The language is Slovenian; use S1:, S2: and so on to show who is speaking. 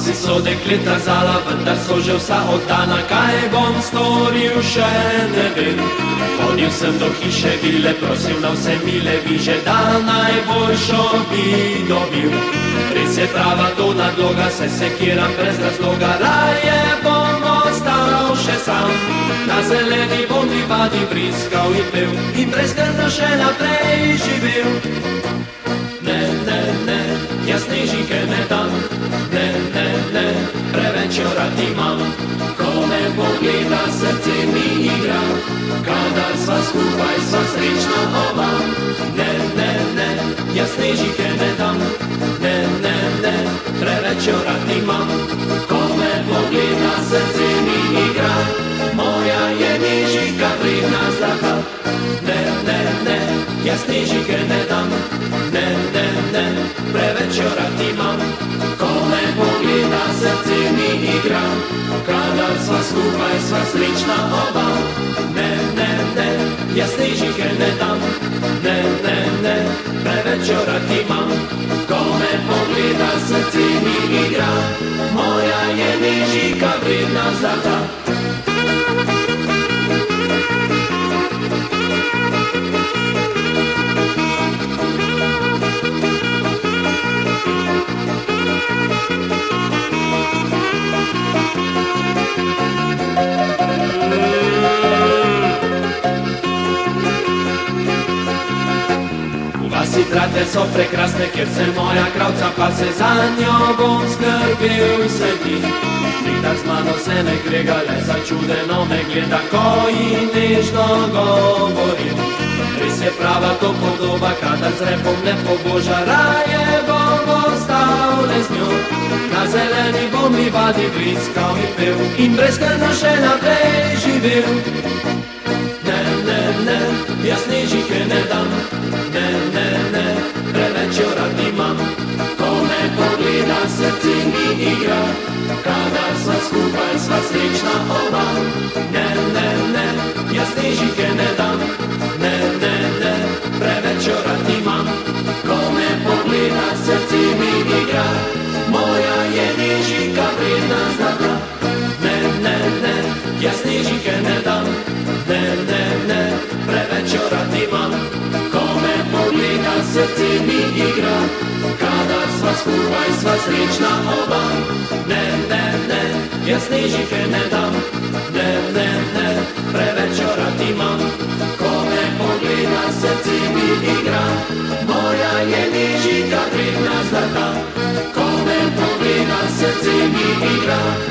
S1: Včasih so dekleta zala, vendar so že vsa oddana. Kaj bom storil, še ne vem. Hodil sem do hiše vile, prosil na vse mile viže, da najboljšo bi dobil. Res je prava to nadloga, saj sekiram brez razloga. Raje bom ostal še sam, na zeleni bom livadi vriskal in pel in brezskrbno še naprej živel. Ne, ne, ne, jaz snežike ne dam. Ne, ne, ne, preveč jo rad imam. Ko me pogleda, srce mi igra, kadar sva skupaj, sva srečna oba. Ne, ne, ne, jaz snežike ne dam. Ne, ne, ne, preveč jo rad imam. Ko me pogleda, srce mi igra, moja je nežika vredna zlata. Ne, ne, ne, jaz snežike ne dam. Ne, ne, ne, preveč jo rad imam. Ko me pogleda, srce mi igra, kadar sva skupaj, sva srečna oba. Ne, ne, ne, jaz snežike ne dam. Ne, ne, ne, preveč jo rad imam. Ko me pogleda, srce mi igra, moja je nežika vredna zlata. Vasi trate so prekrasne, kjer se moja kravca pase, za njo bom skrbel vse dni. Nikdar z mano se ne grega, le začudeno me gleda, ko ji nežno govorim. Res je prava to podoba, kadar z repom ne poboža, raje bom ostal le z njo. Na zeleni bom livadi vriskal in pel in brezskrbno še naprej živel. Ne, ne, ne, jaz snežike ne dam. Ne, ne, ne, preveč jo rad imam. Ko me pogleda, srce mi igra, kadar sva skupaj, sva srečna oba. Ne, ne, ne, jaz snežike ne dam. Ne, ne, ne, preveč jo rad imam. Ko me pogleda, srce mi igra, moja je nežika vredna zlata. Ne, ne, ne, jaz snežike ne dam. Ne, ne, ne, preveč jo rad imam. Ko me pogleda, srce mi igra, kadar sva skupaj, sva srečna oba. Ne, ne, ne, jaz snežike ne dam. Ne, ne, ne, preveč jo rad imam. Ko me pogleda, srce mi igra, moja je nežika vredna zlata. Ko me pogleda, srce mi igra,